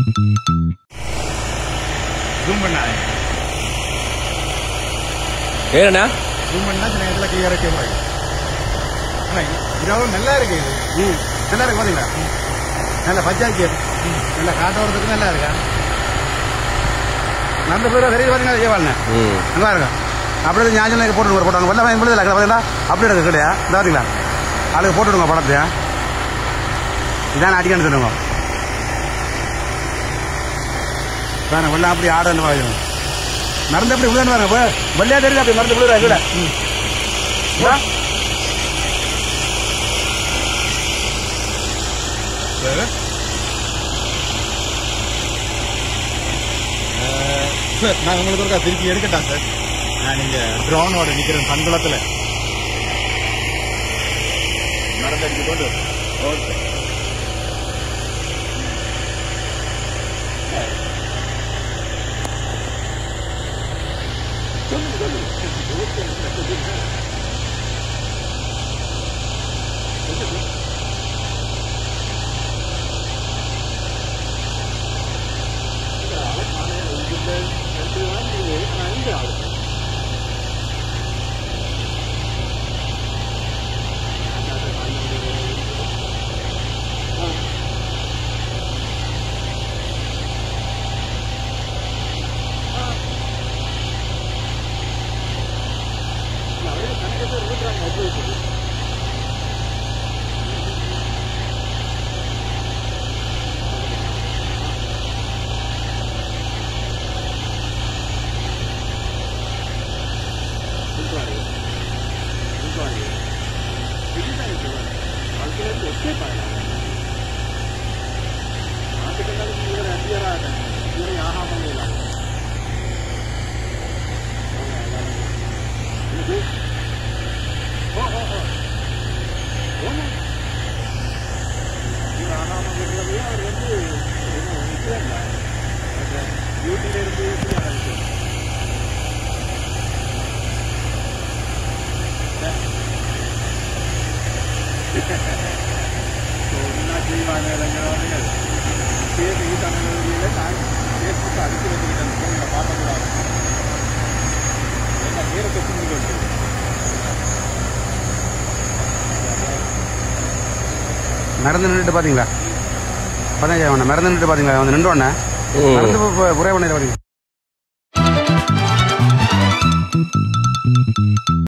Zoom பண்ணாதே. ஏன்னா zoom பண்ணா சில நேரத்தில் கிளியராக கேட்க ஆனால் இதுவும் நல்லா இருக்கு. இது நல்லா இருக்கு பார்த்தீங்களா? நல்ல பச்சாக்கி நல்ல காட்டோறதுக்கு நல்லா இருக்கா? நல்ல பேர் சரி பார்த்தீங்கன்னா ஏவாள்ண்ணே நல்லா இருக்கா? அப்படியே ஞாபகம் போட்டுருங்க போட்டாங்க வெள்ள பயன்படுது இல்லை பார்த்தீங்களா? அப்படி எடுக்க கிடையா இந்த பார்த்தீங்களா? அதுக்கு போட்டுடுங்க படத்தையா இதான் அடிக்கணும் சொல்லுங்க. தானே வெள்ளம் அப்படி ஆடன்னு வாங்க மறந்து அப்படி விழுந்து வாங்க வெள்ளையா தெரியுது அப்படி மறந்து விழுறா கூட சார். நான் உங்களுக்கு ஒரு திருப்பி எடுக்கட்டா சார்? நான் இங்க ட்ரோனோட நிக்கிறேன் பண்குளத்துல மறந்து அடிக்க போட்டு. ஓகே மறந்து நின்றுட்டு பாத்தீங்களா? மறந்து நின்றுட்டு பாத்தீங்களா? வந்து நின்றோன்னே மறந்து புரிய பண்ணி பாத்தீங்க.